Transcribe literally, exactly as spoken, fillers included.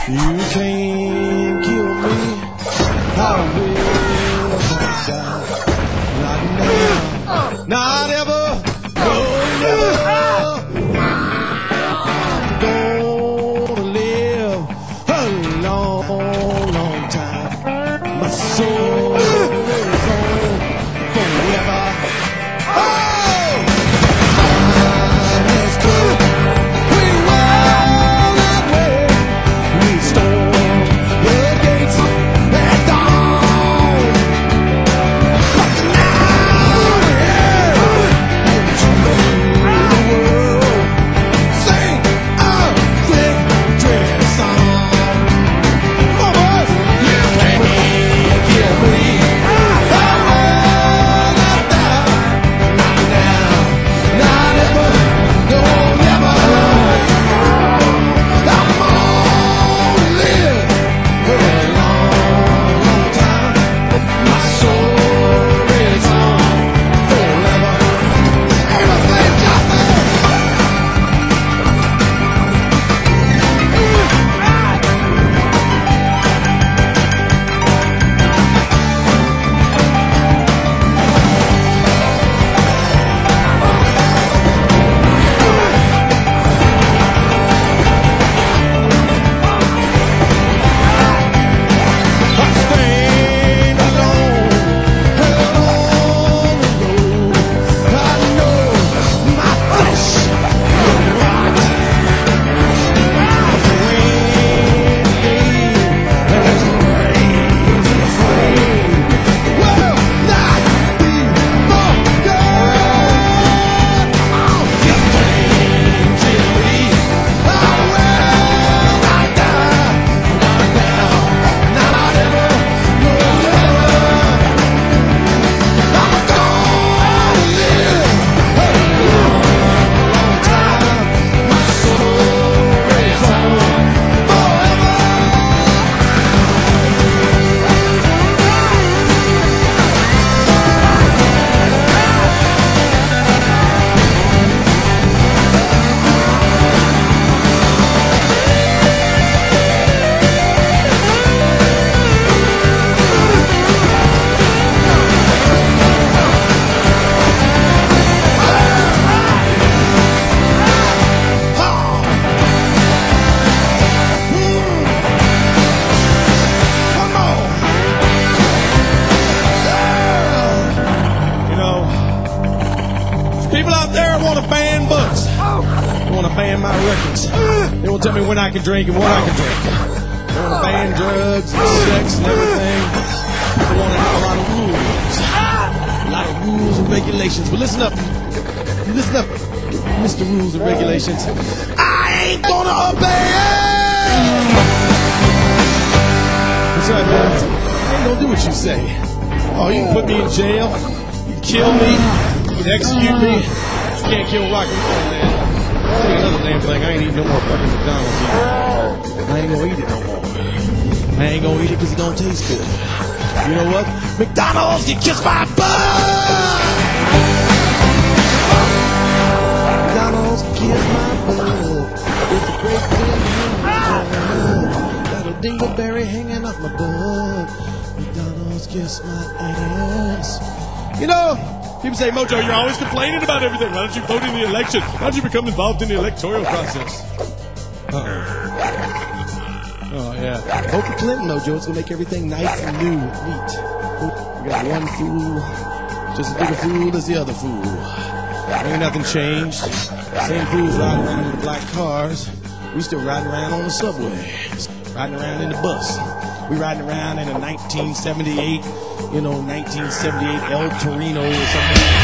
You can't kill me, I will not die. Not now, not ever, no, never. I'm gonna live a long, long time. My soul is on forever. Oh! Time has come. We will not wait. We storm the gates at dawn. But now, yeah, into the world, sing a victory song. Come on, boys. You can't kill me. I will not die. Not now, not ever, no, never. I'm gonna live a long, long time. My soul is on forever. Everything just I stand alone, alone and low. I know my flesh will rot. The wind gave and its rains and flame will not be forgotten. Oh, you can't kill me. I will not die. Not now, not ever, no never. I'm gonna live a long, long time. My soul is on forever. Come on. You know, there's people out there that want to ban books. They want to ban my records. They want to tell me when I can drink and what I can drink. They want to ban drugs and sex and everything. They want to have a lot of rules. A lot of rules and regulations. But listen up. Listen up, Mister Rules and Regulations. I ain't gonna obey it! That's right, man. I ain't gonna do what you say. Oh, you can put me in jail. You can kill me. You can execute me. You can't kill rock and roll, man. I'll tell you another damn thing. I ain't eating no more fucking McDonald's either. I ain't gonna eat it no more. I ain't gonna eat it because it don't taste good. You know what? McDonald's, you kiss my butt! McDonald's, kiss my butt. It's a great thing. Got a dingleberry hanging off my butt. McDonald's, kiss my ass. You know, people say, Mojo, you're always complaining about everything. Why don't you vote in the election? Why don't you become involved in the electoral process? Uh-oh. Oh, yeah. Vote for Clinton, Mojo. It's going to make everything nice and new and neat. We got one fool, just as big a fool as the other fool. Ain't nothing changed. Same fools riding around in the black cars. We still riding around on the subway. Riding around in the bus. We riding around in a nineteen seventy-eight, you know, nineteen seventy-eight El Torino or something.